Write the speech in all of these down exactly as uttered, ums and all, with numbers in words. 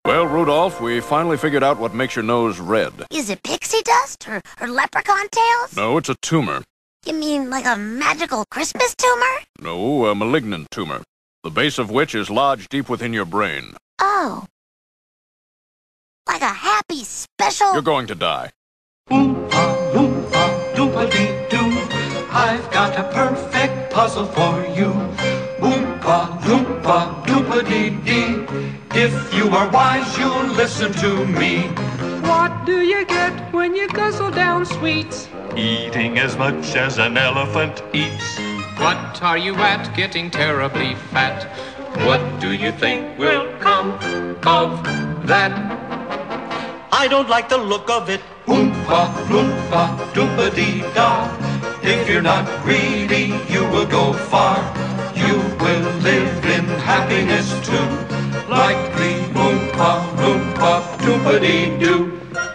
Well, Rudolph, we finally figured out what makes your nose red. Is it pixie dust or, or leprechaun tails? No, it's a tumor. You mean like a magical Christmas tumor? No, a malignant tumor, the base of which is lodged deep within your brain. Oh. Like a happy special... You're going to die. Oompa, loompa, doompa-dee-doo. I've got a perfect puzzle for you. Oompa, loompa, doompa-dee-dee. If you are wise, you'll listen to me. What do you get when you guzzle down sweets? Eating as much as an elephant eats. What are you at, getting terribly fat? What do you think will come of that? I don't like the look of it. Oompa, loompa, doompa-dee-da. If you're not greedy, you will go far. You will live in happiness too. Like the Oompa, Loompa, Doompa-dee-doo.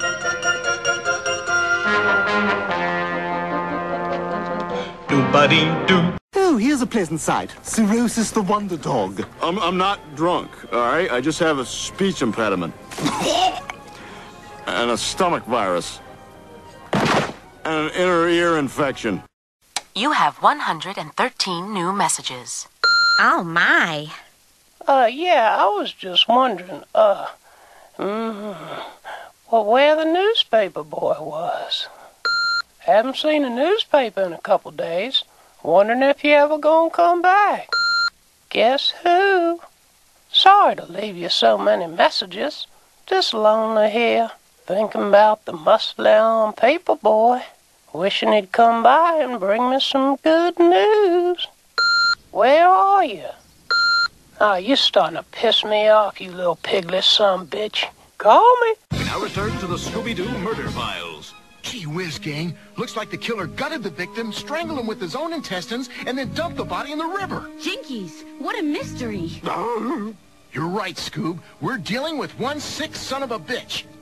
Doompa-dee-doo. Oh, here's a pleasant sight. Cirrhosis the wonder dog. I'm, I'm not drunk, all right? I just have a speech impediment. And a stomach virus. And an inner ear infection. You have one hundred thirteen new messages. Oh, my. Uh, yeah, I was just wondering, uh, mm, well, where the newspaper boy was. Haven't seen a newspaper in a couple days. Wondering if you ever gonna come back. Guess who? Sorry to leave you so many messages. Just lonely here, thinking about the muscle-on paper boy. Wishing he'd come by and bring me some good news. Where are you? Oh, you're starting to piss me off, you little piglet son bitch. Call me. We now return to the Scooby-Doo murder files. Gee whiz, gang. Looks like the killer gutted the victim, strangled him with his own intestines, and then dumped the body in the river. Jinkies, what a mystery. You're right, Scoob. We're dealing with one sick son of a bitch.